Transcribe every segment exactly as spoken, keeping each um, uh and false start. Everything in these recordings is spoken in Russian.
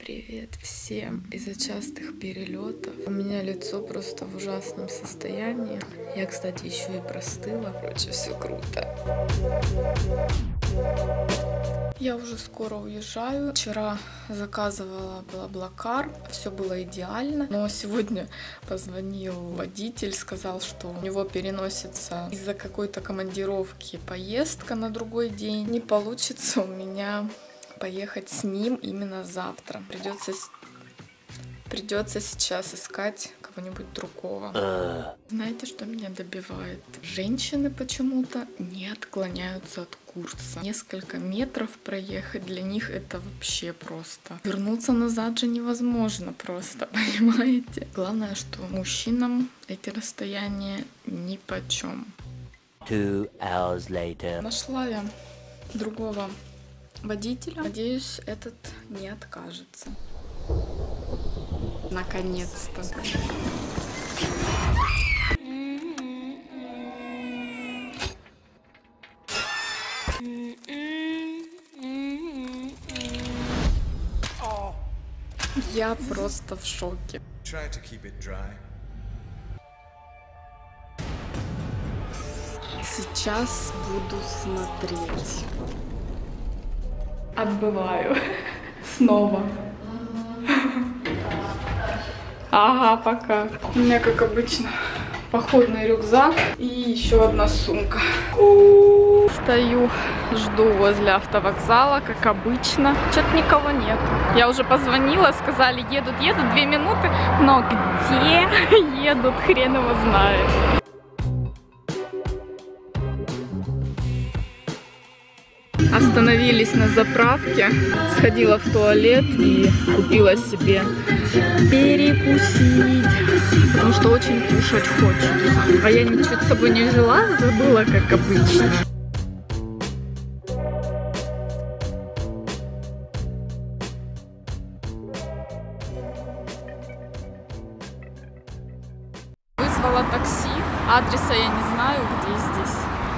Привет всем! Из-за частых перелетов у меня лицо просто в ужасном состоянии. Я, кстати, еще и простыла. Короче, все круто. Я уже скоро уезжаю. Вчера заказывала BlaBlaCar, все было идеально. Но сегодня позвонил водитель, сказал, что у него переносится из-за какой-то командировки поездка на другой день. Не получится у меня поехать с ним именно завтра. Придется, придется сейчас искать кого-нибудь другого. Знаете, что меня добивает? Женщины почему-то не отклоняются от курса. Несколько метров проехать для них это вообще просто. Вернуться назад же невозможно просто, понимаете? Главное, что мужчинам эти расстояния нипочем. Two hours later. Нашла я другого водителя. Надеюсь, этот не откажется. Наконец-то. Я просто в шоке. Сейчас буду смотреть. Отбываю. Снова. Ага, пока. У меня, как обычно, походный рюкзак и еще одна сумка. Стою, жду возле автовокзала, как обычно. Что-то никого нет. Я уже позвонила, сказали, едут, едут, две минуты. Но где едут, хрен его знает. Остановились на заправке, сходила в туалет и купила себе перекусить, потому что очень кушать хочется. А я ничего с собой не взяла, забыла, как обычно. Вызвала такси, адреса я не знаю, где здесь.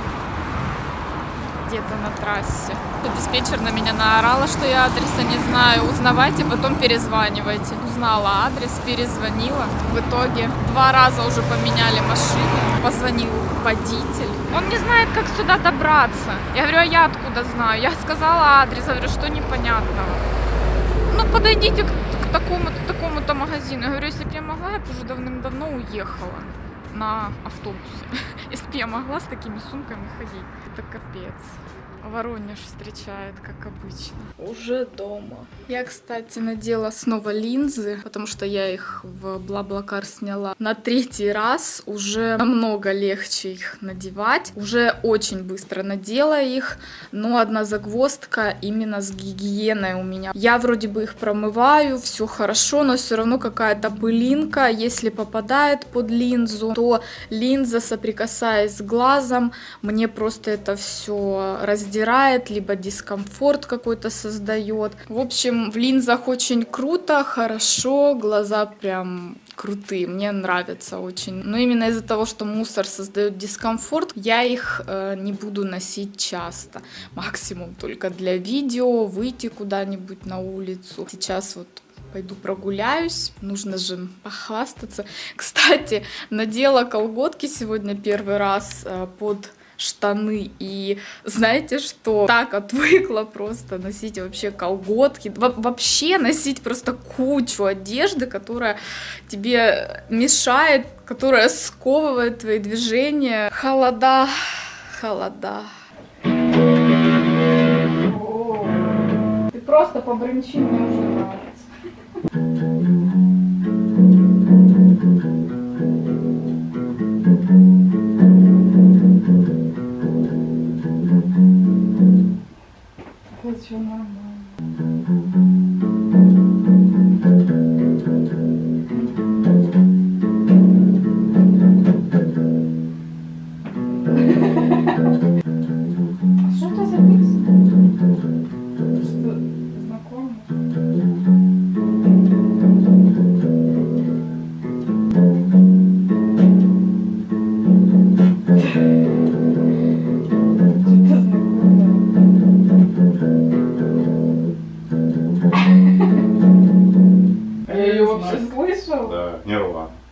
Где-то на трассе. Диспетчер на меня наорала, что я адреса не знаю. Узнавайте, потом перезванивайте. Узнала адрес, перезвонила. В итоге два раза уже поменяли машину. Позвонил водитель. Он не знает, как сюда добраться. Я говорю, а я откуда знаю? Я сказала адрес, говорю, что непонятного. Ну, подойдите к, к такому-то, такому-то магазину. Я говорю, если бы я могла, я бы уже давным-давно уехала на автобусе. Если бы я могла с такими сумками ходить. Это капец. Воронеж встречает, как обычно. Уже дома. Я, кстати, надела снова линзы, потому что я их в BlaBlaCar сняла на третий раз. Уже намного легче их надевать. Уже очень быстро надела их, но одна загвоздка именно с гигиеной у меня. Я вроде бы их промываю, все хорошо, но все равно какая-то пылинка. Если попадает под линзу, то линза, соприкасаясь с глазом, мне просто это все раздирает, либо дискомфорт какой-то создает. В общем, в линзах очень круто, хорошо, глаза прям крутые, мне нравятся очень. Но именно из-за того, что мусор создает дискомфорт, я их э, не буду носить часто. Максимум только для видео, выйти куда-нибудь на улицу. Сейчас вот пойду прогуляюсь, нужно же похвастаться. Кстати, надела колготки сегодня первый раз э, под штаны, и знаете что, так отвыкла просто носить вообще колготки, Во вообще носить просто кучу одежды, которая тебе мешает, которая сковывает твои движения. Холода, холода. Ты просто побрынчи, мне уже нравится. Все нормально. А что это за микс? Что, знакомый? Что-то знакомое. вообще слышал? Да, Нирвана.